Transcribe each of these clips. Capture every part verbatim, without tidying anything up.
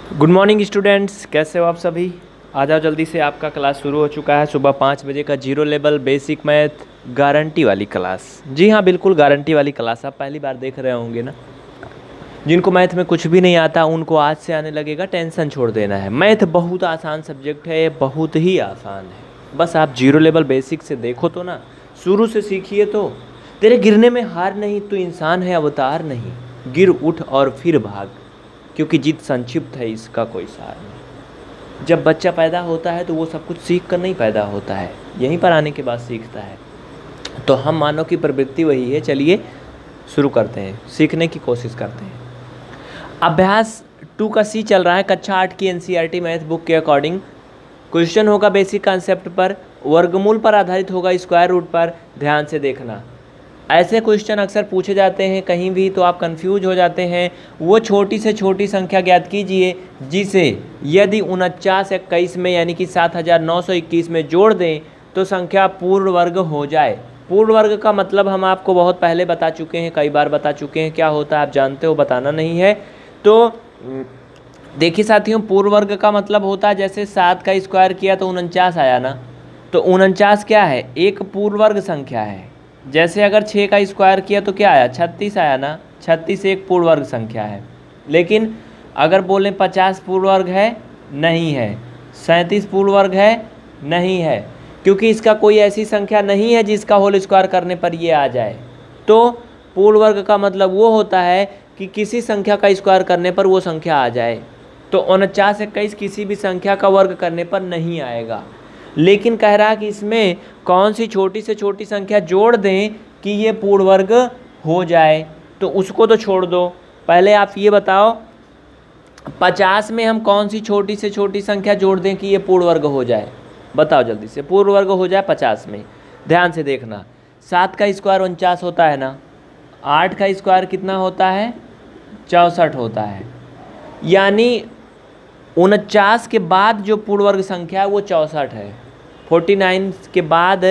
Good morning students, कैसे हो आप सभी। आ जाओ जल्दी से, आपका क्लास शुरू हो चुका है। सुबह पाँच बजे का zero level basic math guarantee वाली क्लास। जी हाँ, बिल्कुल गारंटी वाली क्लास। आप पहली बार देख रहे होंगे ना। जिनको मैथ में कुछ भी नहीं आता उनको आज से आने लगेगा, टेंशन छोड़ देना है। मैथ बहुत आसान सब्जेक्ट है, बहुत ही आसान है। बस आप जीरो लेवल बेसिक से देखो तो ना, शुरू से सीखिए तो। तेरे गिरने में हार नहीं, तो इंसान है अवतार नहीं। गिर उठ और फिर भाग, क्योंकि जीत संक्षिप्त है, इसका कोई सार नहीं। जब बच्चा पैदा होता है तो वो सब कुछ सीख कर नहीं पैदा होता है, यहीं पर आने के बाद सीखता है। तो हम मानव की प्रवृत्ति वही है। चलिए शुरू करते हैं, सीखने की कोशिश करते हैं। अभ्यास टू का सी चल रहा है, कक्षा आठ की एनसीईआरटी मैथ बुक के अकॉर्डिंग। क्वेश्चन होगा बेसिक कॉन्सेप्ट पर, वर्गमूल पर आधारित होगा, स्क्वायर रूट पर। ध्यान से देखना, ऐसे क्वेश्चन अक्सर पूछे जाते हैं कहीं भी, तो आप कंफ्यूज हो जाते हैं। वो छोटी से छोटी संख्या ज्ञात कीजिए जिसे यदि उनचास इक्कीस में यानी कि सात हज़ार नौ सौ इक्कीस में जोड़ दें तो संख्या पूर्ण वर्ग हो जाए। पूर्ण वर्ग का मतलब हम आपको बहुत पहले बता चुके हैं, कई बार बता चुके हैं। क्या होता है आप जानते हो, बताना नहीं है। तो देखिए साथियों, पूर्ण वर्ग का मतलब होता है जैसे सात का स्क्वायर किया तो उनचास आया ना। तो उनचास क्या है, एक पूर्ण वर्ग संख्या है। जैसे अगर छः का स्क्वायर किया तो क्या आया, छत्तीस आया ना। छत्तीस एक पूर्ण वर्ग संख्या है। लेकिन अगर बोलें पचास पूर्ण वर्ग है, नहीं है। सैंतीस पूर्ण वर्ग है, नहीं है, क्योंकि इसका कोई ऐसी संख्या नहीं है जिसका होल स्क्वायर करने पर ये आ जाए। तो पूर्ण वर्ग का मतलब वो होता है कि किसी संख्या का स्क्वायर करने पर वो संख्या आ जाए। तो उनचास इक्कीस किसी भी संख्या का वर्ग करने पर नहीं आएगा। लेकिन कह रहा है कि इसमें कौन सी छोटी से छोटी संख्या जोड़ दें कि ये पूर्ण वर्ग हो जाए। तो उसको तो छोड़ दो, पहले आप ये बताओ पचास में हम कौन सी छोटी से छोटी संख्या जोड़ दें कि ये पूर्ण वर्ग हो जाए। बताओ जल्दी से, पूर्ण वर्ग हो जाए पचास में। ध्यान से देखना, सात का स्क्वायर उनचास होता है ना, आठ का स्क्वायर कितना होता है, चौंसठ होता है। यानी उनचास के बाद जो पूर्ण वर्ग संख्या है वो चौंसठ है। उनचास के बाद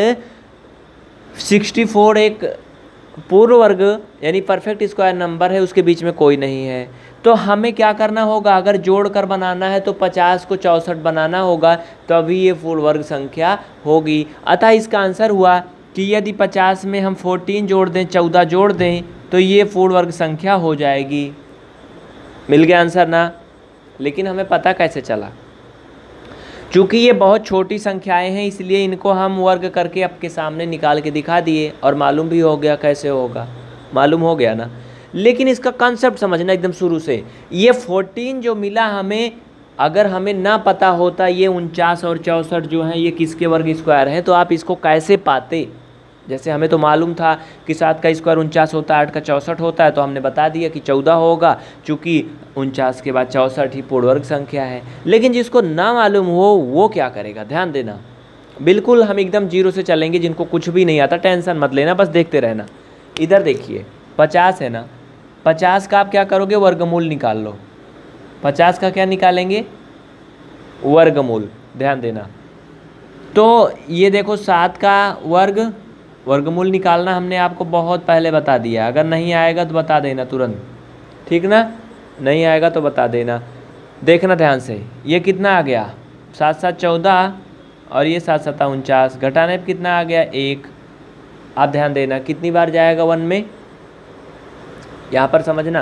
चौंसठ एक पूर्ण वर्ग यानी परफेक्ट स्क्वायर नंबर है, उसके बीच में कोई नहीं है। तो हमें क्या करना होगा, अगर जोड़कर बनाना है तो पचास को चौंसठ बनाना होगा, तभी ये पूर्ण वर्ग संख्या होगी। अतः इसका आंसर हुआ कि यदि पचास में हम चौदह जोड़ दें, चौदह जोड़ दें तो ये पूर्ण वर्ग संख्या हो जाएगी। मिल गया आंसर ना। लेकिन हमें पता कैसे चला, चूँकि ये बहुत छोटी संख्याएं हैं इसलिए इनको हम वर्ग करके आपके सामने निकाल के दिखा दिए और मालूम भी हो गया कैसे होगा। मालूम हो गया ना। लेकिन इसका कॉन्सेप्ट समझना एकदम शुरू से। ये चौदह जो मिला हमें, अगर हमें ना पता होता ये उनचास और चौंसठ जो हैं ये किसके वर्ग स्क्वायर हैं, तो आप इसको कैसे पाते। जैसे हमें तो मालूम था कि सात का स्क्वायर उनचास होता है, आठ का चौंसठ होता है, तो हमने बता दिया कि चौदह होगा, चूँकि उनचास के बाद चौंसठ ही पूर्ण वर्ग संख्या है। लेकिन जिसको ना मालूम हो वो क्या करेगा, ध्यान देना। बिल्कुल हम एकदम जीरो से चलेंगे, जिनको कुछ भी नहीं आता टेंशन मत लेना, बस देखते रहना। इधर देखिए, पचास है ना, पचास का आप क्या करोगे, वर्गमूल निकाल लो। पचास का क्या निकालेंगे, वर्गमूल। ध्यान देना। तो ये देखो, सात का वर्ग वर्गमूल निकालना हमने आपको बहुत पहले बता दिया। अगर नहीं आएगा तो बता देना तुरंत, ठीक ना। नहीं आएगा तो बता देना। देखना ध्यान से, ये कितना आ गया, सात सात चौदह और ये सात सत्ता उनचास, घटाने पर कितना आ गया, एक। आप ध्यान देना कितनी बार जाएगा वन में, यहाँ पर समझना।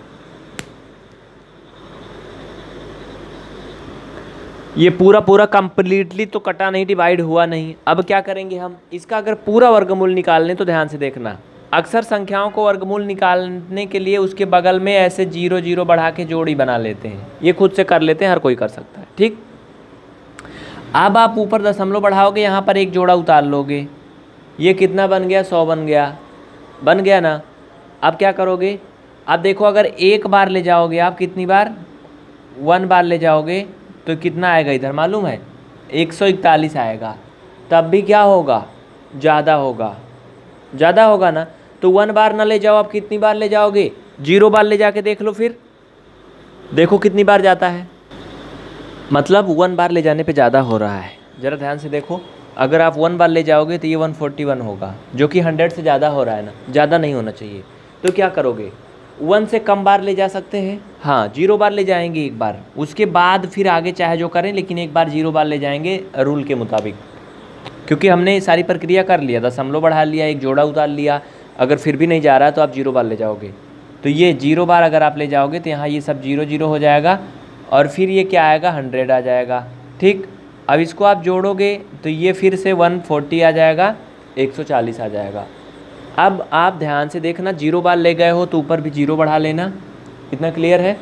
ये पूरा पूरा कंप्लीटली तो कटा नहीं, डिवाइड हुआ नहीं। अब क्या करेंगे हम, इसका अगर पूरा वर्गमूल निकालने तो ध्यान से देखना। अक्सर संख्याओं को वर्गमूल निकालने के लिए उसके बगल में ऐसे जीरो जीरो बढ़ा के जोड़ी बना लेते हैं। ये खुद से कर लेते हैं, हर कोई कर सकता है, ठीक। अब आप ऊपर दशमलव बढ़ाओगे, यहाँ पर एक जोड़ा उतार लोगे, ये कितना बन गया, सौ बन गया। बन गया ना। अब क्या करोगे, अब देखो अगर एक बार ले जाओगे आप, कितनी बार, वन बार ले जाओगे तो कितना आएगा इधर मालूम है, एक सौ इकतालीस आएगा। तब भी क्या होगा, ज़्यादा होगा। ज़्यादा होगा ना। तो वन बार ना ले जाओ, आप कितनी बार ले जाओगे, जीरो बार ले जाके देख लो, फिर देखो कितनी बार जाता है। मतलब वन बार ले जाने पे ज़्यादा हो रहा है। ज़रा ध्यान से देखो, अगर आप वन बार ले जाओगे तो ये वन फोर्टी वन होगा, जो कि हंड्रेड से ज़्यादा हो रहा है ना। ज़्यादा नहीं होना चाहिए। तो क्या करोगे, वन से कम बार ले जा सकते हैं, हाँ जीरो बार ले जाएंगे एक बार, उसके बाद फिर आगे चाहे जो करें, लेकिन एक बार जीरो बार ले जाएंगे रूल के मुताबिक, क्योंकि हमने सारी प्रक्रिया कर लिया, दशमलव बढ़ा लिया, एक जोड़ा उतार लिया। अगर फिर भी नहीं जा रहा तो आप जीरो बार ले जाओगे। तो ये जीरो बार अगर आप ले जाओगे तो यहाँ ये सब जीरो जीरो हो जाएगा और फिर ये क्या आएगा, हंड्रेड आ जाएगा। ठीक, अब इसको आप जोड़ोगे तो ये फिर से वन फोर्टी आ जाएगा, एक सौ चालीस आ जाएगा। अब आप ध्यान से देखना, जीरो बार ले गए हो तो ऊपर भी जीरो बढ़ा लेना। इतना क्लियर है?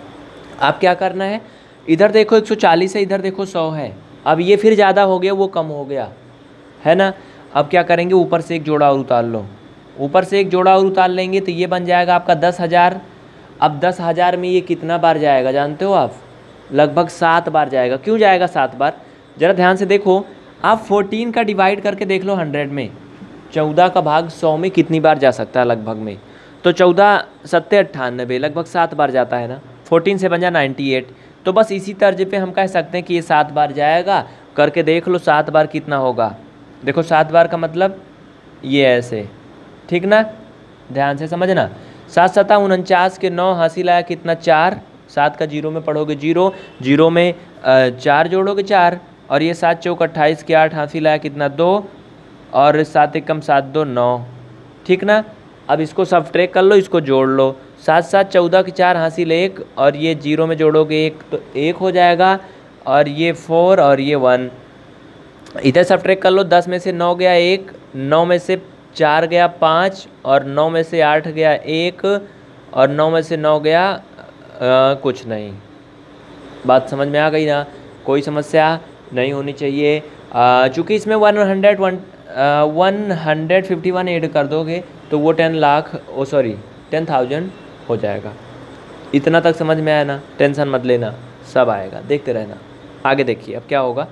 आप क्या करना है, इधर देखो एक सौ चालीस है, इधर देखो सौ है। अब ये फिर ज़्यादा हो गया, वो कम हो गया, है ना। अब क्या करेंगे, ऊपर से एक जोड़ा और उतार लो। ऊपर से एक जोड़ा और उतार लेंगे तो ये बन जाएगा आपका दस हज़ार। अब दस हज़ार में ये कितना बार जाएगा जानते हो आप? लगभग सात बार जाएगा। क्यों जाएगा सात बार? ज़रा ध्यान से देखो, आप फोर्टीन का डिवाइड करके देख लो हंड्रेड में, चौदह का भाग सौ में कितनी बार जा सकता है लगभग में? तो चौदह सत्ते अट्ठानबे, लगभग सात बार जाता है ना। फोर्टीन से बन जा नाइन्टी एट। तो बस इसी तर्ज पे हम कह सकते हैं कि ये सात बार जाएगा। करके देख लो सात बार कितना होगा। देखो सात बार का मतलब ये ऐसे, ठीक ना, ध्यान से समझना। सात सता उनचास के नौ हासिल आया कितना, चार। सात का जीरो में पढ़ोगे जीरो, जीरो में चार जोड़ोगे चार, और ये सात चौक अट्ठाईस के आठ हासिल आया कितना, दो, और सात एक कम सात दो नौ, ठीक ना। अब इसको सब ट्रैक कर लो, इसको जोड़ लो। सात सात चौदह के चार हासिल एक, और ये जीरो में जोड़ोगे एक तो एक हो जाएगा, और ये फोर और ये वन। इधर सब ट्रैक कर लो, दस में से नौ गया एक, नौ में से चार गया पाँच, और नौ में से आठ गया एक, और नौ में से नौ गया आ, कुछ नहीं। बात समझ में आ गई ना? कोई समस्या नहीं होनी चाहिए। चूँकि इसमें one hundred one one hundred fifty one add कर दोगे तो वो ten lakh oh sorry ten thousand हो जाएगा। इतना तक समझ में आया ना? टेंशन मत लेना, सब आएगा, देखते रहना। आगे देखिए अब क्या होगा।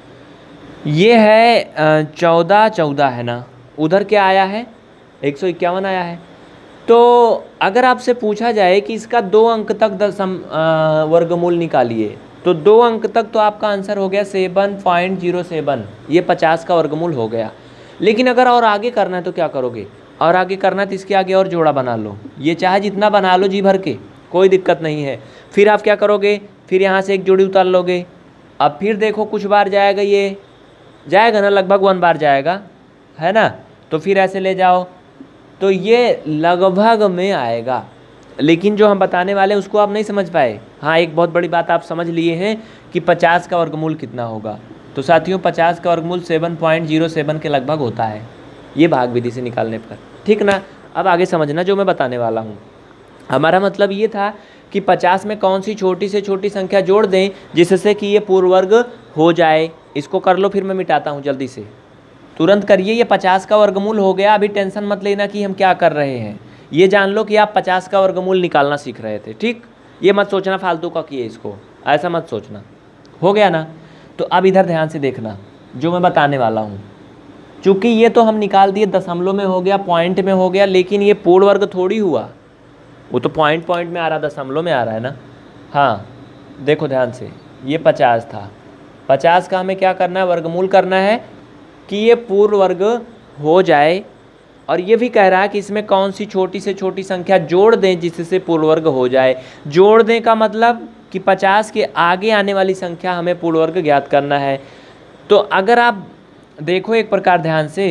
ये है चौदह चौदह है ना, उधर क्या आया है, एक सौ इक्यावन आया है। तो अगर आपसे पूछा जाए कि इसका दो अंक तक दशम वर्गमूल निकालिए, तो दो अंक तक तो आपका आंसर हो गया सेवन पॉइंट जीरो सेवन, ये पचास का वर्गमूल हो गया। लेकिन अगर और आगे करना है तो क्या करोगे, और आगे करना है तो इसके आगे और जोड़ा बना लो। ये चाहे जितना बना लो जी भर के, कोई दिक्कत नहीं है। फिर आप क्या करोगे, फिर यहाँ से एक जोड़ी उतार लोगे। अब फिर देखो कुछ बार जाएगा, ये जाएगा ना, लगभग वन बार जाएगा, है ना। तो फिर ऐसे ले जाओ, तो ये लगभग में आएगा। लेकिन जो हम बताने वाले हैं उसको आप नहीं समझ पाए। हाँ, एक बहुत बड़ी बात आप समझ लिए हैं कि पचास का वर्गमूल कितना होगा। तो साथियों पचास का वर्गमूल सेवन पॉइंट जीरो सेवन के लगभग होता है, ये भाग विधि से निकालने पर, ठीक ना। अब आगे समझना जो मैं बताने वाला हूँ। हमारा मतलब ये था कि पचास में कौन सी छोटी से छोटी संख्या जोड़ दें जिससे कि ये पूर्ण वर्ग हो जाए। इसको कर लो, फिर मैं मिटाता हूँ जल्दी से, तुरंत करिए। ये पचास का वर्गमूल हो गया। अभी टेंशन मत लेना कि हम क्या कर रहे हैं, ये जान लो कि आप पचास का वर्गमूल निकालना सीख रहे थे, ठीक। ये मत सोचना फालतू का किए इसको, ऐसा मत सोचना। हो गया ना? तो अब इधर ध्यान से देखना जो मैं बताने वाला हूँ। चूँकि ये तो हम निकाल दिए, दशमलव में हो गया, पॉइंट में हो गया, लेकिन ये पूर्ण वर्ग थोड़ी हुआ। वो तो पॉइंट पॉइंट में आ रहा, दशमलव में आ रहा है ना। हाँ देखो ध्यान से, ये पचास था, पचास का हमें क्या करना है, वर्गमूल करना है कि ये पूर्ण वर्ग हो जाए। और ये भी कह रहा है कि इसमें कौन सी छोटी से छोटी संख्या जोड़ दें जिससे पूर्ण वर्ग हो जाए। जोड़ दें का मतलब कि पचास के आगे आने वाली संख्या हमें पूर्ण वर्ग ज्ञात करना है। तो अगर आप देखो एक प्रकार ध्यान से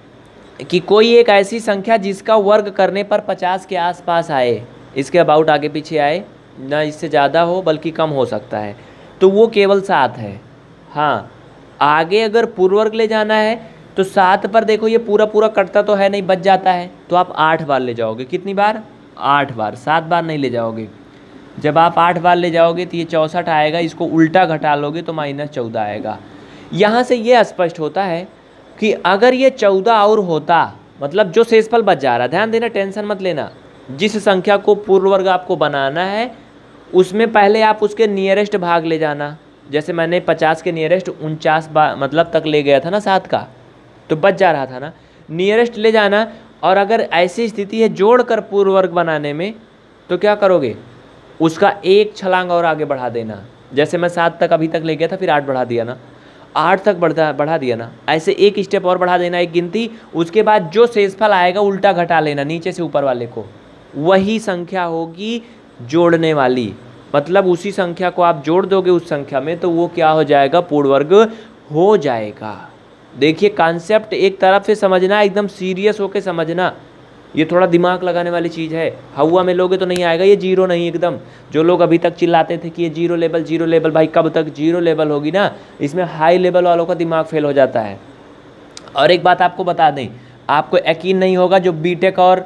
कि कोई एक ऐसी संख्या जिसका वर्ग करने पर पचास के आसपास आए, इसके अबाउट आगे पीछे आए ना, इससे ज़्यादा हो बल्कि कम हो सकता है, तो वो केवल सात है। हाँ, आगे अगर पूर्ण वर्ग ले जाना है तो सात पर देखो ये पूरा पूरा कटता तो है नहीं, बच जाता है, तो आप आठ बार ले जाओगे। कितनी बार? आठ बार, सात बार नहीं ले जाओगे। जब आप आठ बार ले जाओगे तो ये चौंसठ आएगा, इसको उल्टा घटा लोगे तो माइनस चौदह आएगा। यहाँ से ये स्पष्ट होता है कि अगर ये चौदह और होता, मतलब जो शेषफल बच जा रहा, ध्यान देना, टेंशन मत लेना। जिस संख्या को पूर्ण वर्ग आपको बनाना है उसमें पहले आप उसके नियरेस्ट भाग ले जाना। जैसे मैंने पचास के नियरेस्ट उनचास मतलब तक ले गया था ना, सात का, तो बच जा रहा था ना, नियरेस्ट ले जाना। और अगर ऐसी स्थिति है जोड़कर पूर्ण वर्ग बनाने में, तो क्या करोगे, उसका एक छलांग और आगे बढ़ा देना। जैसे मैं सात तक अभी तक ले गया था, फिर आठ बढ़ा दिया ना, आठ तक बढ़ा बढ़ा दिया ना, ऐसे एक स्टेप और बढ़ा देना, एक गिनती। उसके बाद जो शेषफल आएगा उल्टा घटा लेना नीचे से ऊपर वाले को, वही संख्या होगी जोड़ने वाली, मतलब उसी संख्या को आप जोड़ दोगे उस संख्या में तो वो क्या हो जाएगा, पूर्ण वर्ग हो जाएगा। देखिए कॉन्सेप्ट एक तरफ से समझना, एकदम सीरियस होके समझना, ये थोड़ा दिमाग लगाने वाली चीज़ है। हवा में लोगे तो नहीं आएगा, ये जीरो नहीं एकदम। जो लोग अभी तक चिल्लाते थे कि ये जीरो लेवल जीरो लेवल, भाई कब तक जीरो लेवल होगी ना, इसमें हाई लेवल वालों का दिमाग फेल हो जाता है। और एक बात आपको बता दें, आपको यकीन नहीं होगा, जो बीटेक और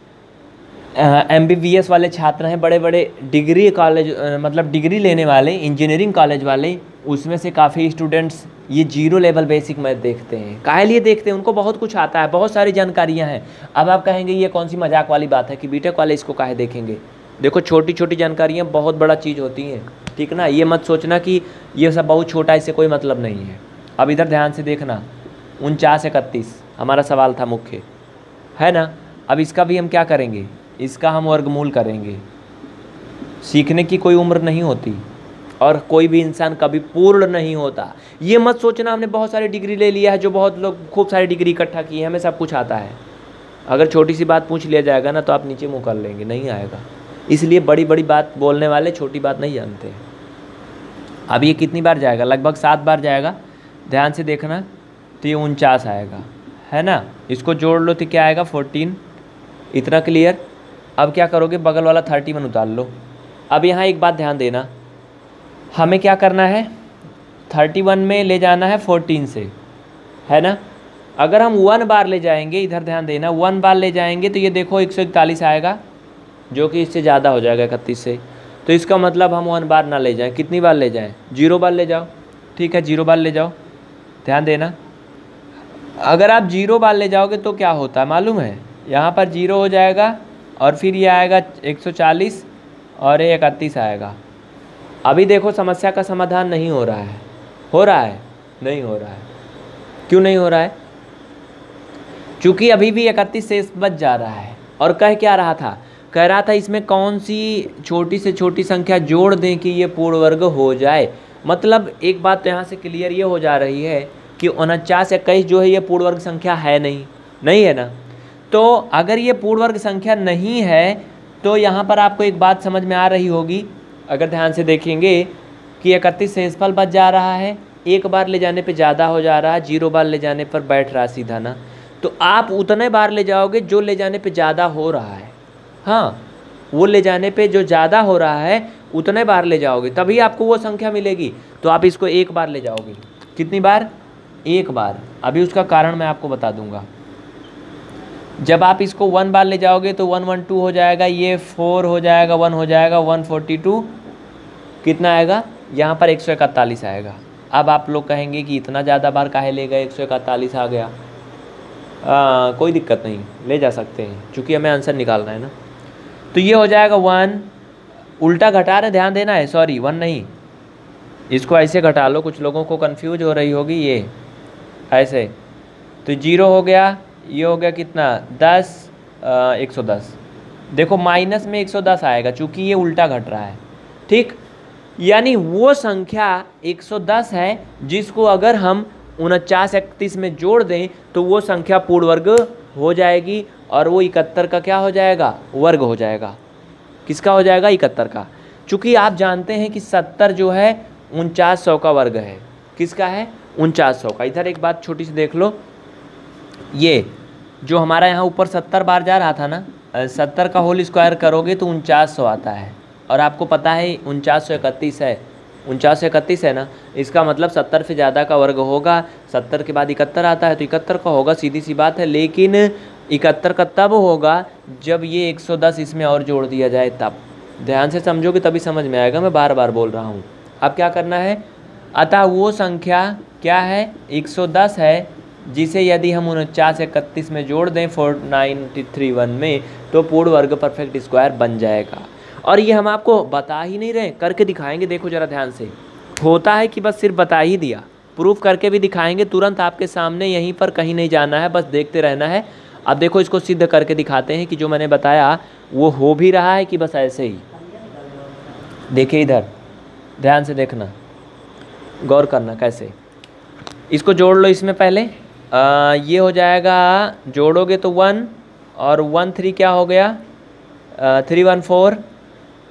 एम बी बी एस वाले छात्र हैं, बड़े बड़े डिग्री कॉलेज मतलब डिग्री लेने वाले इंजीनियरिंग कॉलेज वाले, उसमें से काफ़ी स्टूडेंट्स ये जीरो लेवल बेसिक मैथ देखते हैं। काहे लिए देखते हैं, उनको बहुत कुछ आता है, बहुत सारी जानकारियां हैं। अब आप कहेंगे ये कौन सी मजाक वाली बात है कि बीटेक वाले इसको काहे देखेंगे। देखो छोटी छोटी जानकारियां बहुत बड़ा चीज़ होती हैं, ठीक ना। ये मत सोचना कि ये सब बहुत छोटा, इससे कोई मतलब नहीं है। अब इधर ध्यान से देखना, उनचास इकतीस हमारा सवाल था मुख्य, है ना। अब इसका भी हम क्या करेंगे, इसका हम वर्गमूल करेंगे। सीखने की कोई उम्र नहीं होती और कोई भी इंसान कभी पूर्ण नहीं होता। ये मत सोचना हमने बहुत सारी डिग्री ले लिया है, जो बहुत लोग खूब सारी डिग्री इकट्ठा की है, हमें सब कुछ आता है। अगर छोटी सी बात पूछ लिया जाएगा ना तो आप नीचे मुँह कर लेंगे, नहीं आएगा। इसलिए बड़ी बड़ी बात बोलने वाले छोटी बात नहीं जानते। अब ये कितनी बार जाएगा, लगभग सात बार जाएगा, ध्यान से देखना। तो ये उनचास आएगा, है ना। इसको जोड़ लो तो क्या आएगा, फोर्टीन। इतना क्लियर। अब क्या करोगे, बगल वाला थर्टी वन उतार लो। अब यहाँ एक बात ध्यान देना, हमें क्या करना है, थर्टी वन में ले जाना है फोर्टीन से, है ना। अगर हम वन बार ले जाएंगे, इधर ध्यान देना, वन बार ले जाएंगे तो ये देखो एक सौ इकतालीस आएगा, जो कि इससे ज़्यादा हो जाएगा इकतीस से। तो इसका मतलब हम वन बार ना ले जाएं, कितनी बार ले जाएं, जीरो बार ले जाओ। ठीक है, जीरो बार ले जाओ, ध्यान देना। अगर आप जीरो बार ले जाओगे तो क्या होता है मालूम है, यहाँ पर जीरो हो जाएगा और फिर ये आएगा एक सौ चालीस और ये इकतीस आएगा। अभी देखो समस्या का समाधान नहीं हो रहा है, हो रहा है, नहीं हो रहा है। क्यों नहीं हो रहा है, क्योंकि अभी भी इकतीस शेष बच जा रहा है। और कह क्या रहा था, कह रहा था इसमें कौन सी छोटी से छोटी संख्या जोड़ दें कि ये पूर्ण वर्ग हो जाए। मतलब एक बात तो यहाँ से क्लियर ये हो जा रही है कि उनचास इक्कीस जो है ये पूर्ण वर्ग संख्या है नहीं, नहीं है ना। तो अगर ये पूर्ण वर्ग संख्या नहीं है तो यहाँ पर आपको एक बात समझ में आ रही होगी, अगर ध्यान से देखेंगे कि इकतीस शेषफल बच जा रहा है, एक बार ले जाने पे ज़्यादा हो जा रहा है, जीरो बार ले जाने पर बैठ रहा सीधा ना। तो आप उतने बार ले जाओगे जो ले जाने पे ज़्यादा हो रहा है, हाँ वो ले जाने पे जो ज़्यादा हो रहा है उतने बार ले जाओगे, तभी आपको वो संख्या मिलेगी। तो आप इसको एक बार ले जाओगे, कितनी बार, एक बार। अभी उसका कारण मैं आपको बता दूंगा। जब आप इसको वन बार ले जाओगे तो वन वन टू हो जाएगा, ये फोर हो जाएगा, वन हो जाएगा, वन फोर्टी टू कितना आएगा, यहाँ पर एक सौ इकतालीस आएगा। अब आप लोग कहेंगे कि इतना ज़्यादा बार काहे ले गए, एक सौ इकतालीस आ गया। आ, कोई दिक्कत नहीं, ले जा सकते हैं, क्योंकि हमें आंसर निकालना है ना। तो ये हो जाएगा वन, उल्टा घटा रहे, ध्यान देना है, सॉरी वन नहीं, इसको ऐसे घटा लो, कुछ लोगों को कंफ्यूज हो रही होगी, ये ऐसे। तो जीरो हो गया, ये हो गया कितना, दस, एक सौ दस। देखो माइनस में एक सौ दस आएगा चूँकि ये उल्टा घट रहा है, ठीक। यानी वो संख्या एक सौ दस है जिसको अगर हम उनचास इकतीस में जोड़ दें तो वो संख्या पूर्ण वर्ग हो जाएगी और वो इकहत्तर का क्या हो जाएगा, वर्ग हो जाएगा। किसका हो जाएगा, इकहत्तर का। चूँकि आप जानते हैं कि सत्तर जो है उनचास सौ का वर्ग है, किसका है, उनचास सौ का। इधर एक बात छोटी सी देख लो, ये जो हमारा यहाँ ऊपर सत्तर बार जा रहा था ना, सत्तर का होल स्क्वायर करोगे तो उनचास सौ आता है। और आपको पता है उनचास सौ इकतीस है, उनचास सौ इकतीस है ना, इसका मतलब सत्तर से ज़्यादा का वर्ग होगा। सत्तर के बाद इकहत्तर आता है तो इकहत्तर का होगा, सीधी सी बात है। लेकिन इकहत्तर का तब होगा जब ये एक सौ दस इसमें और जोड़ दिया जाए, तब। ध्यान से समझोगे तभी समझ में आएगा, मैं बार बार बोल रहा हूँ। अब क्या करना है, अतः वो संख्या क्या है, एक सौ दस है, जिसे यदि हम उनचास इकतीस में जोड़ दें फोर नाइन्टी थ्री वन में तो पूर्ण वर्ग परफेक्ट स्क्वायर बन जाएगा। और ये हम आपको बता ही नहीं रहे, करके दिखाएंगे। देखो ज़रा ध्यान से, होता है कि बस सिर्फ बता ही दिया, प्रूफ करके भी दिखाएंगे तुरंत आपके सामने, यहीं पर कहीं नहीं जाना है, बस देखते रहना है। अब देखो इसको सिद्ध करके दिखाते हैं कि जो मैंने बताया वो हो भी रहा है कि बस ऐसे ही। देखिए इधर ध्यान से देखना, गौर करना कैसे। इसको जोड़ लो, इसमें पहले आ, ये हो जाएगा, जोड़ोगे तो वन और वन थ्री क्या हो गया, थ्री वन फोर,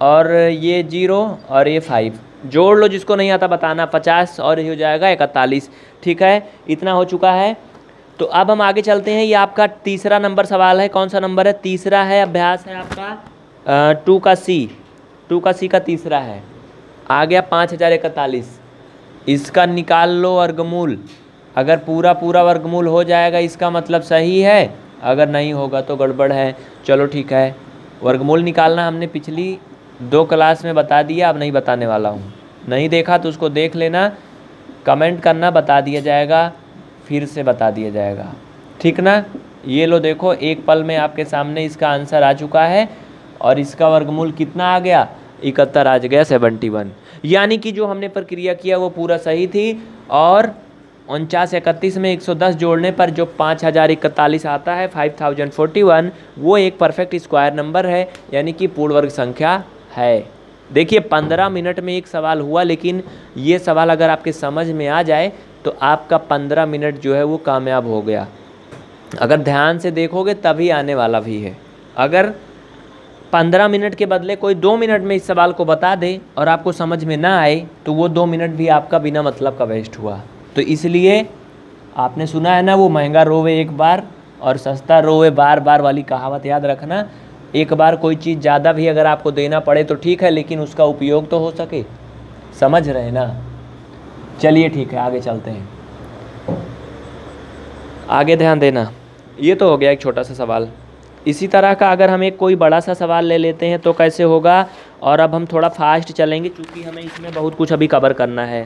और ये जीरो और ये फाइव, जोड़ लो जिसको नहीं आता बताना। पचास और ये हो जाएगा इकतालीस। ठीक है, इतना हो चुका है। तो अब हम आगे चलते हैं। ये आपका तीसरा नंबर सवाल है। कौन सा नंबर है? तीसरा है, अभ्यास है आपका टू का सी, टू का सी का तीसरा है। आ गया पाँच हज़ार इकतालीस। इसका निकाल लो वर्गमूल। अगर पूरा पूरा वर्गमूल हो जाएगा इसका मतलब सही है, अगर नहीं होगा तो गड़बड़ है। चलो ठीक है, वर्गमूल निकालना हमने पिछली दो क्लास में बता दिया, अब नहीं बताने वाला हूँ। नहीं देखा तो उसको देख लेना, कमेंट करना, बता दिया जाएगा, फिर से बता दिया जाएगा। ठीक ना? ये लो देखो, एक पल में आपके सामने इसका आंसर आ चुका है। और इसका वर्गमूल कितना आ गया? इकहत्तर आ गया, सेवेंटी वन। यानी कि जो हमने प्रक्रिया किया वो पूरा सही थी। और उनचास इकतीस में एक सौ दस जोड़ने पर जो पाँच हज़ार इकतालीस आता है, फाइव थाउजेंड फोर्टी वन, वो एक परफेक्ट स्क्वायर नंबर है, यानी कि पूर्ण वर्ग संख्या है। देखिए पंद्रह मिनट में एक सवाल हुआ, लेकिन ये सवाल अगर आपके समझ में आ जाए तो आपका पंद्रह मिनट जो है वो कामयाब हो गया। अगर ध्यान से देखोगे तभी आने वाला भी है। अगर पंद्रह मिनट के बदले कोई दो मिनट में इस सवाल को बता दे और आपको समझ में ना आए तो वो दो मिनट भी आपका बिना मतलब का वेस्ट हुआ। तो इसलिए आपने सुना है ना, वो महंगा रोवे एक बार और सस्ता रोवे बार बार वाली कहावत याद रखना। एक बार कोई चीज़ ज़्यादा भी अगर आपको देना पड़े तो ठीक है, लेकिन उसका उपयोग तो हो सके। समझ रहे ना? चलिए ठीक है, आगे चलते हैं। आगे ध्यान देना। ये तो हो गया एक छोटा सा सवाल। इसी तरह का अगर हम एक कोई बड़ा सा सवाल ले लेते हैं तो कैसे होगा। और अब हम थोड़ा फास्ट चलेंगे क्योंकि हमें इसमें बहुत कुछ अभी कवर करना है।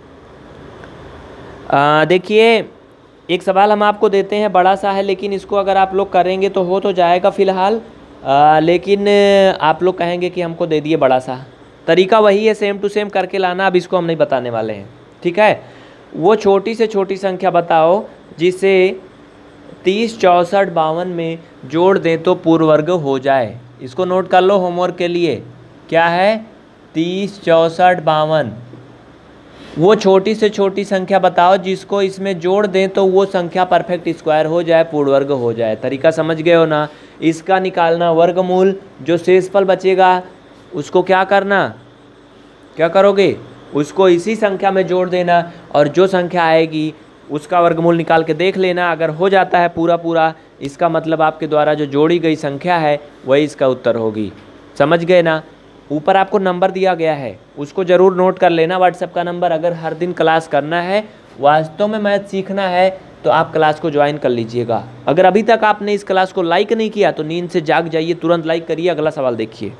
देखिए एक सवाल हम आपको देते हैं, बड़ा सा है, लेकिन इसको अगर आप लोग करेंगे तो हो तो जाएगा फ़िलहाल, लेकिन आप लोग कहेंगे कि हमको दे दिए बड़ा सा। तरीका वही है, सेम टू सेम करके लाना। अब इसको हम नहीं बताने वाले हैं, ठीक है। वो छोटी से छोटी संख्या बताओ जिसे तीस चौंसठ बावन में जोड़ दें तो पूर्ण वर्ग हो जाए। इसको नोट कर लो होमवर्क के लिए। क्या है? तीस चौंसठ बावन। वो छोटी से छोटी संख्या बताओ जिसको इसमें जोड़ दें तो वो संख्या परफेक्ट स्क्वायर हो जाए, पूर्ण वर्ग हो जाए। तरीका समझ गए हो ना? इसका निकालना वर्गमूल, जो शेषफल बचेगा उसको क्या करना, क्या करोगे, उसको इसी संख्या में जोड़ देना और जो संख्या आएगी उसका वर्गमूल निकाल के देख लेना। अगर हो जाता है पूरा पूरा, इसका मतलब आपके द्वारा जो जोड़ी गई संख्या है वही इसका उत्तर होगी। समझ गए ना? ऊपर आपको नंबर दिया गया है, उसको ज़रूर नोट कर लेना, व्हाट्सएप का नंबर। अगर हर दिन क्लास करना है, वास्तव में मैथ सीखना है, तो आप क्लास को ज्वाइन कर लीजिएगा। अगर अभी तक आपने इस क्लास को लाइक नहीं किया तो नींद से जाग जाइए, तुरंत लाइक करिए। अगला सवाल देखिए।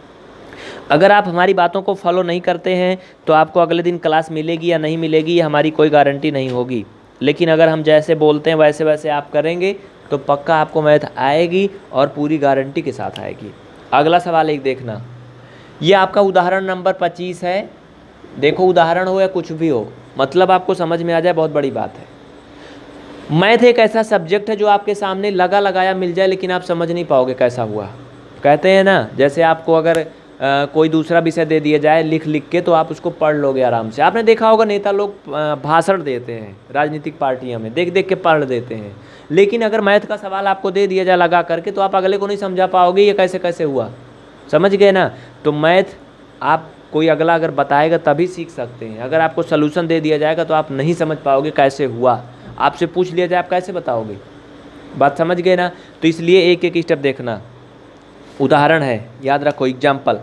अगर आप हमारी बातों को फॉलो नहीं करते हैं तो आपको अगले दिन क्लास मिलेगी या नहीं मिलेगी, ये हमारी कोई गारंटी नहीं होगी। लेकिन अगर हम जैसे बोलते हैं वैसे वैसे आप करेंगे तो पक्का आपको मैथ आएगी और पूरी गारंटी के साथ आएगी। अगला सवाल एक देखना, ये आपका उदाहरण नंबर पच्चीस है। देखो उदाहरण हो या कुछ भी हो, मतलब आपको समझ में आ जाए, बहुत बड़ी बात है। मैथ एक ऐसा सब्जेक्ट है जो आपके सामने लगा लगाया मिल जाए लेकिन आप समझ नहीं पाओगे कैसा हुआ। कहते हैं ना, जैसे आपको अगर आ, कोई दूसरा विषय दे दिया जाए लिख लिख के तो आप उसको पढ़ लोगे आराम से। आपने देखा होगा नेता लोग भाषण देते हैं राजनीतिक पार्टियों में, देख देख के पढ़ देते हैं। लेकिन अगर मैथ का सवाल आपको दे दिया जाए लगा करके तो आप अगले को नहीं समझा पाओगे ये कैसे कैसे हुआ। समझ गए ना? तो मैथ आप कोई अगला अगर बताएगा तभी सीख सकते हैं। अगर आपको सलूशन दे दिया जाएगा तो आप नहीं समझ पाओगे कैसे हुआ। आपसे पूछ लिया जाए आप कैसे बताओगे? बात समझ गए ना? तो इसलिए एक एक स्टेप देखना। उदाहरण है, याद रखो, एग्जाम्पल।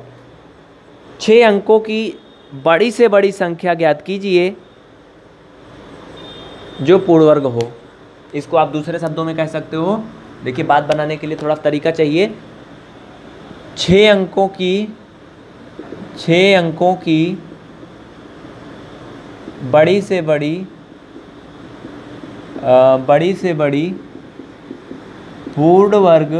छः अंकों की बड़ी से बड़ी संख्या ज्ञात कीजिए जो पूर्ण वर्ग हो। इसको आप दूसरे शब्दों में कह सकते हो। देखिए बात बनाने के लिए थोड़ा तरीका चाहिए। छः अंकों की छः अंकों की बड़ी से बड़ी आ, बड़ी से बड़ी पूर्ण वर्ग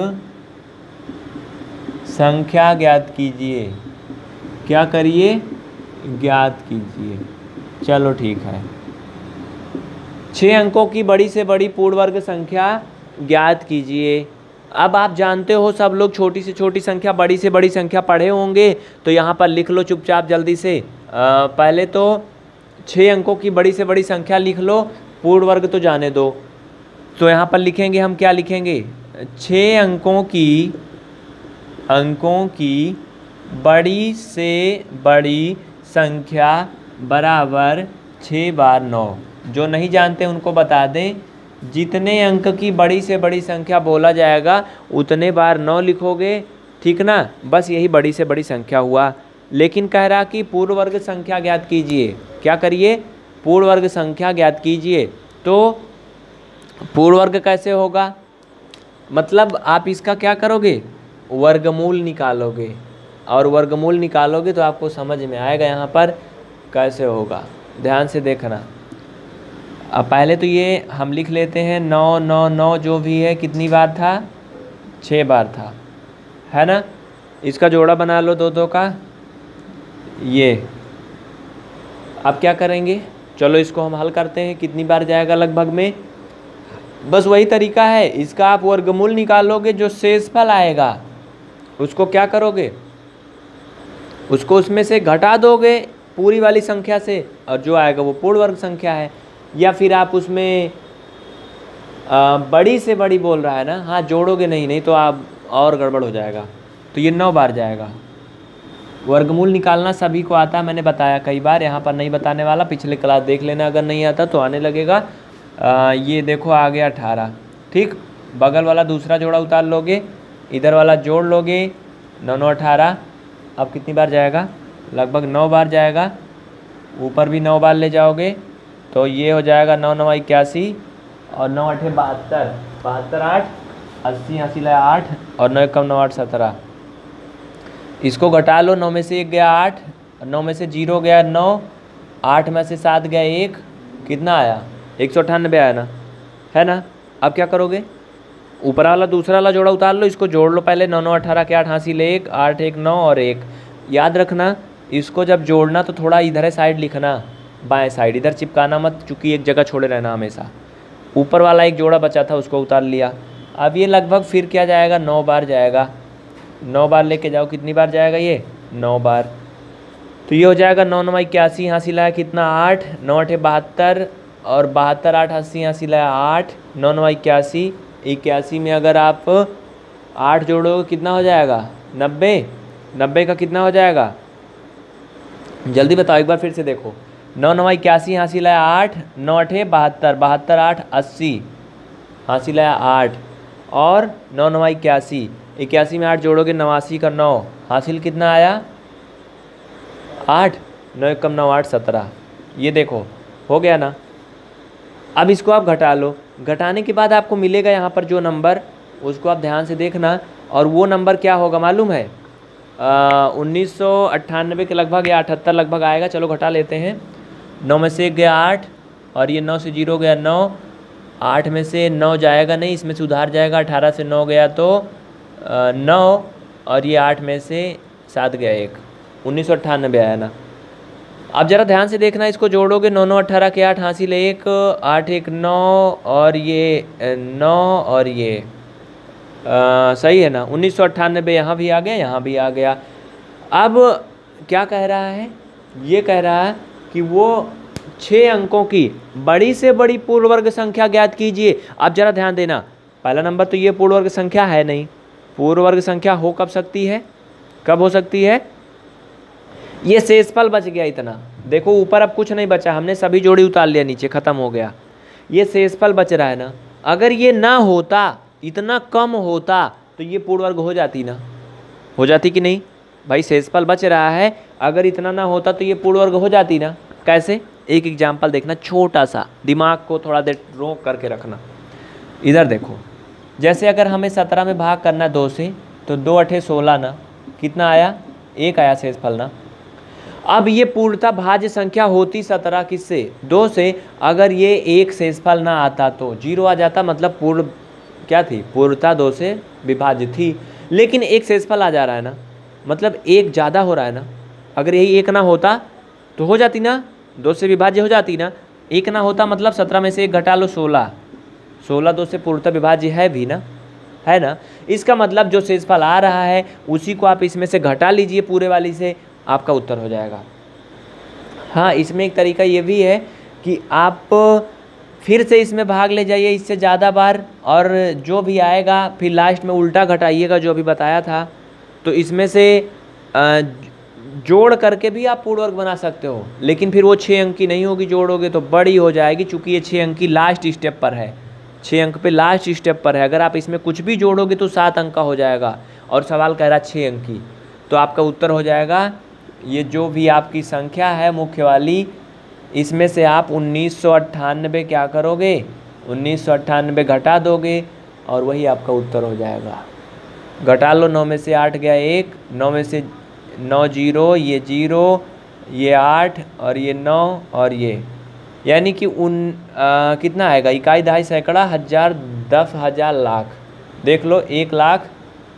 संख्या ज्ञात कीजिए। क्या करिए? ज्ञात कीजिए। चलो ठीक है, छः अंकों की बड़ी से बड़ी पूर्ण वर्ग संख्या ज्ञात कीजिए। अब आप जानते हो सब लोग छोटी से छोटी संख्या बड़ी से बड़ी संख्या पढ़े होंगे, तो यहाँ पर लिख लो चुपचाप जल्दी से। आ, पहले तो छः अंकों की बड़ी से बड़ी संख्या लिख लो, पूर्ण वर्ग तो जाने दो। तो यहाँ पर लिखेंगे हम, क्या लिखेंगे? छः अंकों की अंकों की बड़ी से बड़ी संख्या बराबर छः बार नौ। जो नहीं जानते उनको बता दें, जितने अंक की बड़ी से बड़ी संख्या बोला जाएगा उतने बार नौ लिखोगे, ठीक ना। बस यही बड़ी से बड़ी संख्या हुआ। लेकिन कह रहा कि पूर्ण वर्ग संख्या ज्ञात कीजिए। क्या करिए? पूर्ण वर्ग संख्या ज्ञात कीजिए। तो पूर्ण वर्ग कैसे होगा? मतलब आप इसका क्या करोगे? वर्गमूल निकालोगे, और वर्गमूल निकालोगे तो आपको समझ में आएगा यहाँ पर कैसे होगा। ध्यान से देखना। अब पहले तो ये हम लिख लेते हैं, नौ नौ नौ जो भी है कितनी बार था? छः बार था, है ना। इसका जोड़ा बना लो दो दो का। ये अब क्या करेंगे? चलो इसको हम हल करते हैं, कितनी बार जाएगा लगभग में। बस वही तरीका है, इसका आप वर्गमूल निकालोगे, जो शेषफल आएगा उसको क्या करोगे? उसको उसमें से घटा दोगे पूरी वाली संख्या से, और जो आएगा वो पूर्ण वर्ग संख्या है। या फिर आप उसमें आ, बड़ी से बड़ी बोल रहा है ना, हाँ जोड़ोगे नहीं, नहीं तो आप और गड़बड़ हो जाएगा। तो ये नौ बार जाएगा। वर्गमूल निकालना सभी को आता है, मैंने बताया कई बार, यहाँ पर नहीं बताने वाला। पिछले क्लास देख लेना, अगर नहीं आता तो आने लगेगा। आ, ये देखो आ गया अठारह, ठीक। बगल वाला दूसरा जोड़ा उतार लोगे, इधर वाला जोड़ लोगे, नौ नौ अठारह। अब कितनी बार जाएगा? लगभग नौ बार जाएगा। ऊपर भी नौ बार ले जाओगे तो ये हो जाएगा नौ नौ इक्यासी, और नौ अठे बहत्तर, बहत्तर आठ अस्सी, अस्सी लाया आठ, और नौ कम नौ आठ सत्रह। इसको घटा लो, नौ में से एक गया आठ, नौ में से जीरो गया नौ, आठ में से सात गया एक, कितना आया? एक सौ अट्ठानबे आया ना, है ना। अब क्या करोगे? ऊपर वाला दूसरा वाला जोड़ा उतार लो, इसको जोड़ लो पहले। नौ नौ अठारह के आठ हासिल एक, आठ एक नौ और एक। याद रखना, इसको जब जोड़ना तो थोड़ा इधर है साइड लिखना, बाएं साइड, इधर चिपकाना मत, चूँकि एक जगह छोड़े रहना हमेशा। ऊपर वाला एक जोड़ा बचा था उसको उतार लिया। अब ये लगभग फिर क्या जाएगा? नौ बार जाएगा। नौ बार लेके जाओ, कितनी बार जाएगा ये? नौ बार। तो ये हो जाएगा नौ नौ इक्यासी, हासिल आया कितना? आठ, नौ अठे बहत्तर, और बहत्तर आठ अस्सी, हासिल आया आठ, नौ नौ इक्यासी। इक्यासी में अगर आप आठ जोड़ोगे कितना हो जाएगा? नब्बे। नब्बे का कितना हो जाएगा? जल्दी बताओ एक बार फिर से देखो। नौ नौ इक्यासी, हासिल आया आठ, नौ अठे बहत्तर, बहत्तर आठ अस्सी, हासिल आया आठ, और नौ नौ इक्यासी। इक्यासी में आठ जोड़ोगे, नवासी का नौ, हासिल कितना आया? आठ, नौ कम नौ आठ सत्रह। ये देखो हो गया ना। अब इसको आप घटा लो। घटाने के बाद आपको मिलेगा यहाँ पर जो नंबर, उसको आप ध्यान से देखना। और वो नंबर क्या होगा मालूम है? उन्नीस सौ अट्ठानबे के लगभग या अठहत्तर लगभग आएगा। चलो घटा लेते हैं। नौ में से एक गया आठ, और ये नौ से जीरो गया नौ, आठ में से नौ जाएगा नहीं, इसमें से उधार जाएगा। अठारह से नौ गया तो नौ, और ये आठ में से सात गया एक, उन्नीस सौ अट्ठानबे आया ना। अब ज़रा ध्यान से देखना, इसको जोड़ोगे, नौ नौ अट्ठारह के आठ हासिल एक, आठ एक नौ, और ये नौ, और ये आ, सही है ना। उन्नीस सौ अट्ठानबे यहाँ भी आ गया, यहाँ भी आ गया। अब क्या कह रहा है? ये कह रहा है कि वो छः अंकों की बड़ी से बड़ी पूर्ण वर्ग संख्या ज्ञात कीजिए। अब जरा ध्यान देना, पहला नंबर तो ये पूर्ण वर्ग संख्या है नहीं। पूर्ण वर्ग संख्या हो कब सकती है? कब हो सकती है? ये शेषफल बच गया इतना। देखो ऊपर अब कुछ नहीं बचा, हमने सभी जोड़ी उतार लिया, नीचे ख़त्म हो गया। ये शेषफल बच रहा है ना। अगर ये ना होता, इतना कम होता, तो ये पूर्ण वर्ग हो जाती ना, हो जाती कि नहीं भाई? शेषफल बच रहा है, अगर इतना ना होता तो ये पूर्ण वर्ग हो जाती ना। कैसे? एक एग्जाम्पल देखना, छोटा सा, दिमाग को थोड़ा देर रोक करके रखना। इधर देखो, जैसे अगर हमें सत्रह में भाग करना है दो से, तो दो अठे सोलह ना, कितना आया? एक आया शेषफल ना। अब ये पूर्णता भाज्य संख्या होती सत्रह किससे? दो से। अगर ये एक शेषफल ना आता तो जीरो आ जाता, मतलब पूर्ण क्या थी? पूर्णता दो से विभाज्य थी। लेकिन एक शेषफल आ जा रहा है ना, मतलब एक ज़्यादा हो रहा है ना। अगर यही एक ना होता तो हो जाती ना, दो से विभाज्य हो जाती ना। एक ना होता मतलब सत्रह में से एक घटा लो, सोलह, सोलह दो से पूर्णता विभाज्य है भी ना, है ना। इसका मतलब जो शेषफल आ रहा है उसी को आप इसमें से घटा लीजिए पूरे वाली से, आपका उत्तर हो जाएगा। हाँ, इसमें एक तरीका ये भी है कि आप फिर से इसमें भाग ले जाइए इससे ज़्यादा बार, और जो भी आएगा फिर लास्ट में उल्टा घटाइएगा, जो अभी बताया था। तो इसमें से आ, जोड़ करके भी आप पूर्ण वर्ग बना सकते हो, लेकिन फिर वो छः अंक की नहीं होगी, जोड़ोगे तो बड़ी हो जाएगी, चूंकि ये छः अंक की लास्ट स्टेप पर है, छः अंक पे लास्ट स्टेप पर है। अगर आप इसमें कुछ भी जोड़ोगे तो सात अंक का हो जाएगा, और सवाल कह रहा है छः अंक की, तो आपका उत्तर हो जाएगा ये जो भी आपकी संख्या है मुख्य वाली, इसमें से आप उन्नीस सौ अट्ठानबे क्या करोगे, उन्नीस सौ अट्ठानबे घटा दोगे और वही आपका उत्तर हो जाएगा। घटा लो, नौ में से आठ गया एक, नौ में से नौ जीरो, ये जीरो, ये आठ और ये नौ और ये, यानी कि उन आ, कितना आएगा, इकाई दहाई सैकड़ा हजार दस हजार लाख। देख लो, एक लाख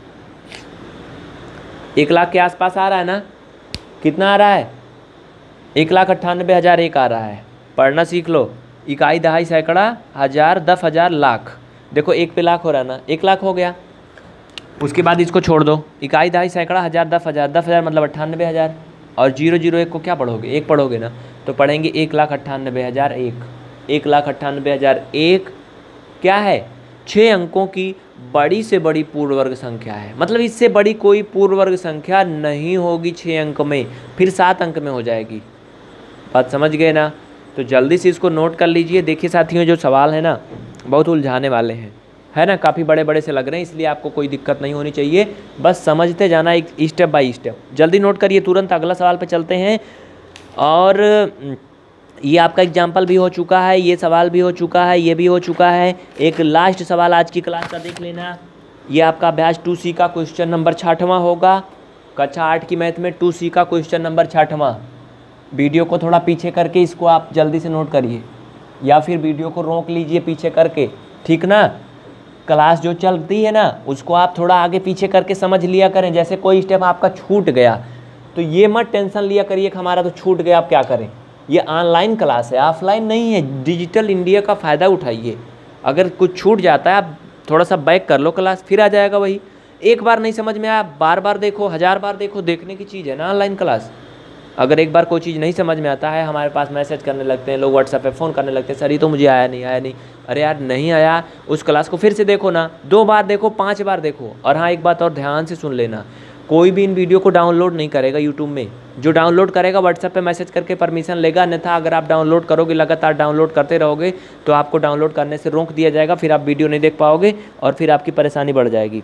एक लाख के आसपास आ रहा है ना, कितना आ रहा है, एक लाख अट्ठानबे हज़ार एक आ रहा है। पढ़ना सीख लो, इकाई दहाई सैकड़ा हज़ार दस हज़ार लाख, देखो एक पे लाख हो रहा है ना, एक लाख हो गया, उसके बाद इसको छोड़ दो, इकाई दहाई सैकड़ा हज़ार दस हज़ार, दस हज़ार मतलब अट्ठानबे हज़ार, और जीरो जीरो एक को क्या पढ़ोगे, एक पढ़ोगे ना, तो पढ़ेंगे एक लाख अट्ठानबे हज़ार एक, एक लाख अट्ठानबे हज़ार एक क्या है, छः अंकों की बड़ी से बड़ी पूर्ण वर्ग संख्या है, मतलब इससे बड़ी कोई पूर्ण वर्ग संख्या नहीं होगी छः अंक में, फिर सात अंक में हो जाएगी। बात समझ गए ना, तो जल्दी से इसको नोट कर लीजिए। देखिए साथियों, जो सवाल है ना बहुत उलझाने वाले हैं, है ना, काफ़ी बड़े बड़े से लग रहे हैं, इसलिए आपको कोई दिक्कत नहीं होनी चाहिए, बस समझते जाना एक स्टेप बाय स्टेप। जल्दी नोट करिए, तुरंत अगला सवाल पे चलते हैं। और ये आपका एग्जाम्पल भी हो चुका है, ये सवाल भी हो चुका है, ये भी हो चुका है। एक लास्ट सवाल आज की क्लास का देख लेना, ये आपका अभ्यास टू सी का क्वेश्चन नंबर छठवां होगा, कक्षा आठ की मैथ में टू सी का क्वेश्चन नंबर छठवां। वीडियो को थोड़ा पीछे करके इसको आप जल्दी से नोट करिए, या फिर वीडियो को रोक लीजिए पीछे करके, ठीक ना। क्लास जो चलती है ना उसको आप थोड़ा आगे पीछे करके समझ लिया करें, जैसे कोई स्टेप आपका छूट गया तो ये मत टेंशन लिया करिए कि हमारा तो छूट गया अब क्या करें। ये ऑनलाइन क्लास है, ऑफलाइन नहीं है, डिजिटल इंडिया का फ़ायदा उठाइए। अगर कुछ छूट जाता है आप थोड़ा सा बैक कर लो, क्लास फिर आ जाएगा वही। एक बार नहीं समझ में आया, बार बार देखो, हज़ार बार देखो, देखने की चीज़ है ना ऑनलाइन क्लास। अगर एक बार कोई चीज़ नहीं समझ में आता है, हमारे पास मैसेज करने लगते हैं लोग, व्हाट्सएप पे फ़ोन करने लगते हैं, सर ये तो मुझे आया नहीं आया नहीं। अरे यार नहीं आया, उस क्लास को फिर से देखो ना, दो बार देखो, पांच बार देखो। और हाँ, एक बात और ध्यान से सुन लेना, कोई भी इन वीडियो को डाउनलोड नहीं करेगा यूट्यूब में। जो डाउनलोड करेगा व्हाट्सएप पे मैसेज करके परमिशन लेगा, अन्यथा अगर आप डाउनलोड करोगे, लगातार डाउनलोड करते रहोगे तो आपको डाउनलोड करने से रोक दिया जाएगा, फिर आप वीडियो नहीं देख पाओगे और फिर आपकी परेशानी बढ़ जाएगी।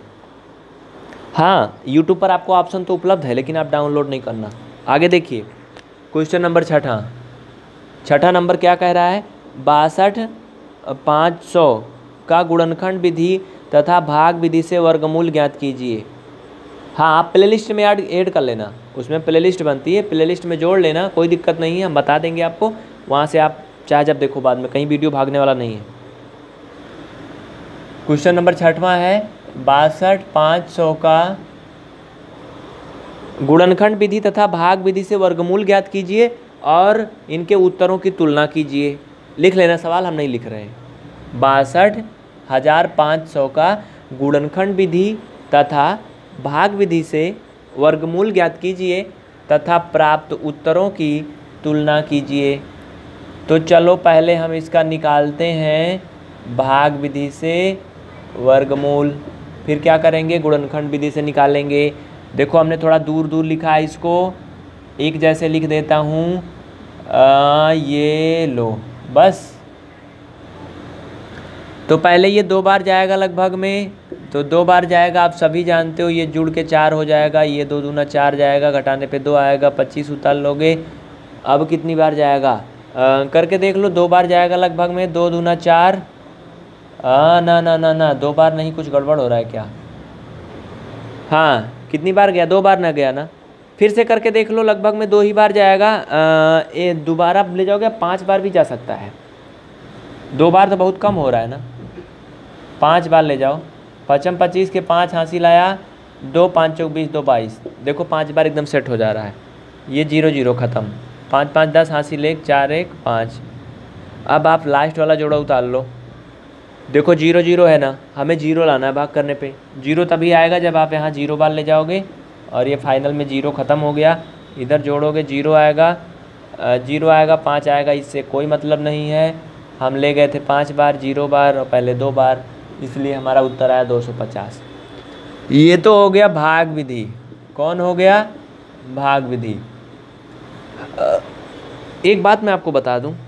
हाँ, यूट्यूब पर आपको ऑप्शन तो उपलब्ध है, लेकिन आप डाउनलोड नहीं करना। आगे देखिए, क्वेश्चन नंबर छठा छठा नंबर क्या कह रहा है, बासठ पाँच सौ का गुणनखंड विधि तथा भाग विधि से वर्गमूल ज्ञात कीजिए। हाँ, आप प्लेलिस्ट में ऐड ऐड कर लेना, उसमें प्लेलिस्ट बनती है, प्लेलिस्ट में जोड़ लेना, कोई दिक्कत नहीं है, हम बता देंगे आपको, वहाँ से आप चाहे जब देखो बाद में, कहीं वीडियो भागने वाला नहीं है। क्वेश्चन नंबर छठवां है, बासठ पाँच सौ का गुणनखंड विधि तथा भाग विधि से वर्गमूल ज्ञात कीजिए और इनके उत्तरों की तुलना कीजिए। लिख लेना सवाल, हम नहीं लिख रहे हैं। बासठ हज़ार पाँच सौ का गुणनखंड विधि तथा भाग विधि से वर्गमूल ज्ञात कीजिए तथा प्राप्त उत्तरों की तुलना कीजिए। तो चलो पहले हम इसका निकालते हैं, भाग विधि से वर्गमूल, फिर क्या करेंगे, गुणनखंड विधि से निकालेंगे। देखो हमने थोड़ा दूर दूर लिखा है, इसको एक जैसे लिख देता हूँ, ये लो बस। तो पहले ये दो बार जाएगा लगभग में, तो दो बार जाएगा, आप सभी जानते हो, ये जुड़ के चार हो जाएगा, ये दो दूना चार जाएगा, घटाने पे दो आएगा, पच्चीस उतार लोगे। अब कितनी बार जाएगा आ, करके देख लो, दो बार जाएगा लगभग में, दो दूना चार, आ, ना ना ना ना दो बार नहीं, कुछ गड़बड़ हो रहा है क्या। हाँ, कितनी बार गया, दो बार ना गया ना, फिर से करके देख लो, लगभग में दो ही बार जाएगा। ये दोबारा ले जाओगे, पाँच बार भी जा सकता है, दो बार तो बहुत कम हो रहा है ना, पाँच बार ले जाओ। पचम पच्चीस के पाँच हासिल आया, दो पाँच चौक बीस, दो बाईस, देखो पाँच बार एकदम सेट हो जा रहा है। ये जीरो जीरो ख़त्म, पाँच पाँच दस हासिल एक, चार एक पाँच। अब आप लास्ट वाला जोड़ा उतार लो, देखो जीरो जीरो है ना, हमें जीरो लाना है भाग करने पे। जीरो तभी आएगा जब आप यहाँ जीरो बार ले जाओगे, और ये फाइनल में जीरो ख़त्म हो गया, इधर जोड़ोगे जीरो आएगा, जीरो आएगा, पाँच आएगा, इससे कोई मतलब नहीं है। हम ले गए थे पाँच बार, जीरो बार और पहले दो बार, इसलिए हमारा उत्तर आया दो सौ पचास। ये तो हो गया भाग विधि। कौन हो गया, भाग विधि। एक बात मैं आपको बता दूं,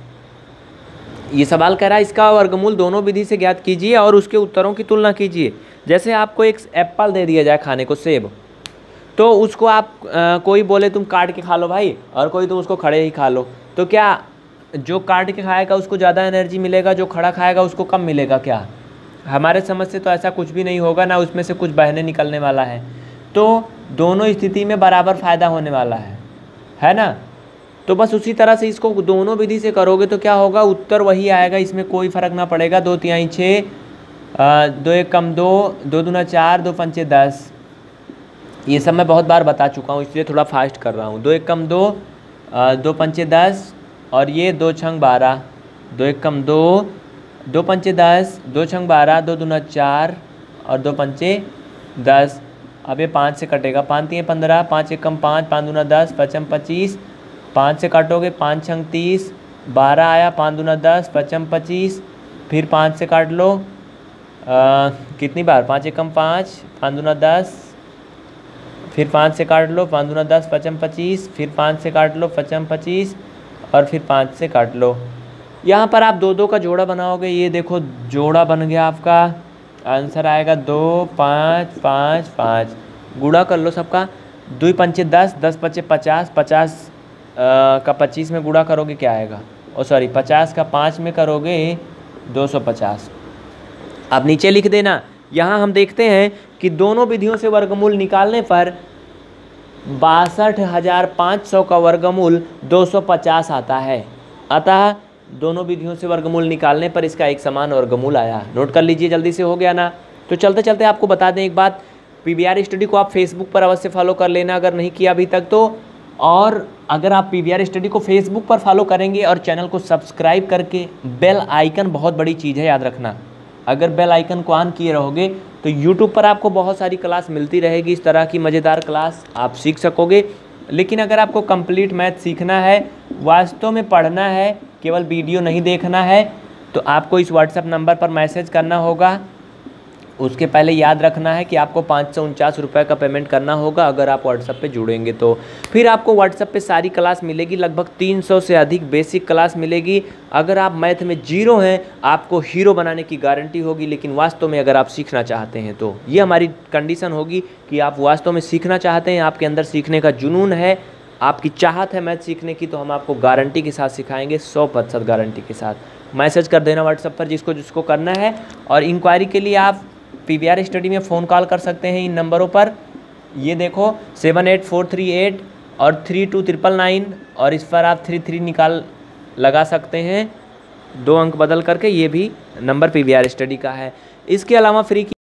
ये सवाल कह रहा है इसका वर्गमूल दोनों विधि से ज्ञात कीजिए और उसके उत्तरों की तुलना कीजिए। जैसे आपको एक एप्पल दे दिया जाए खाने को, सेब, तो उसको आप आ, कोई बोले तुम काट के खा लो भाई, और कोई तुम उसको खड़े ही खा लो, तो क्या जो काट के खाएगा उसको ज़्यादा एनर्जी मिलेगा, जो खड़ा खाएगा उसको कम मिलेगा? क्या हमारे समझ से तो ऐसा कुछ भी नहीं होगा, ना उसमें से कुछ बहने निकलने वाला है। तो दोनों स्थिति में बराबर फ़ायदा होने वाला है, है ना। तो बस उसी तरह से इसको दोनों विधि से करोगे तो क्या होगा, उत्तर वही आएगा, इसमें कोई फ़र्क ना पड़ेगा। दो तिहाई छः, दो एक कम दो, दो दूना चार, दो पंचे दस। ये सब मैं बहुत बार बता चुका हूँ, इसलिए थोड़ा फास्ट कर रहा हूँ। दो एक कम दो, दो पंचे दस, और ये दो छंग बारह, दो एक कम दो, दो पंचे दस, दो छंग बारह, दो दूना चार, और दो पंचे दस। अब ये पाँच से कटेगा, पाँच तीन पंद्रह, पाँच एक कम पाँच, पाँच दूना दस, पचम पच्चीस। पाँच से काटोगे, पाँच छंग तीस, बारह आया, पाँच दूना दस, पचम पच्चीस। फिर पाँच से काट लो, आ, कितनी बार, पाँच एक कम पाँच, पाँच दूना दस, फिर पाँच से काट लो, पाँच दूना दस, पचम पच्चीस, फिर पाँच से काट लो, पचम पच्चीस, और फिर पाँच से काट लो। यहाँ पर आप दो दो का जोड़ा बनाओगे, ये देखो जोड़ा बन गया आपका, आंसर आएगा दो पाँच पाँच पाँच। गुणा कर लो सबका, दो पंचे दस, दस पचे पचास, पचास का पच्चीस में गुणा करोगे क्या आएगा, ओ सॉरी पचास का पाँच में करोगे दो सौ पचास। अब नीचे लिख देना। यहाँ हम देखते हैं कि दोनों विधियों से वर्गमूल निकालने पर बासठ हज़ार पाँच सौ का वर्गमूल दो सौ पचास आता है। अतः दोनों विधियों से वर्गमूल निकालने पर इसका एक समान वर्गमूल आया। नोट कर लीजिए, जल्दी से हो गया ना। तो चलते चलते आपको बता दें एक बात, पीवीआर स्टडी को आप फेसबुक पर अवश्य फॉलो कर लेना अगर नहीं किया अभी तक तो। और अगर आप पीवीआर स्टडी को फेसबुक पर फॉलो करेंगे और चैनल को सब्सक्राइब करके, बेल आइकन बहुत बड़ी चीज़ है, याद रखना। अगर बेल आइकन को ऑन किए रहोगे तो यूट्यूब पर आपको बहुत सारी क्लास मिलती रहेगी, इस तरह की मज़ेदार क्लास आप सीख सकोगे। लेकिन अगर आपको कंप्लीट मैथ सीखना है, वास्तव में पढ़ना है, केवल वीडियो नहीं देखना है, तो आपको इस व्हाट्सएप नंबर पर मैसेज करना होगा। उसके पहले याद रखना है कि आपको पाँच सौ उनचास रुपये का पेमेंट करना होगा अगर आप व्हाट्सएप पे जुड़ेंगे तो। फिर आपको व्हाट्सएप पे सारी क्लास मिलेगी, लगभग तीन सौ से अधिक बेसिक क्लास मिलेगी। अगर आप मैथ में जीरो हैं, आपको हीरो बनाने की गारंटी होगी। लेकिन वास्तव में अगर आप सीखना चाहते हैं तो ये हमारी कंडीशन होगी कि आप वास्तव में सीखना चाहते हैं, आपके अंदर सीखने का जुनून है, आपकी चाहत है मैथ सीखने की, तो हम आपको गारंटी के साथ सिखाएंगे, सौ प्रतिशत गारंटी के साथ। मैसेज कर देना व्हाट्सएप पर जिसको जिसको करना है। और इंक्वायरी के लिए आप पीवीआर स्टडी में फ़ोन कॉल कर सकते हैं इन नंबरों पर। ये देखो seven eight four three eight और थ्री टू ट्रिपल नाइन, और इस पर आप थ्री थ्री निकाल लगा सकते हैं, दो अंक बदल करके। ये भी नंबर पीवीआर स्टडी का है। इसके अलावा फ्री की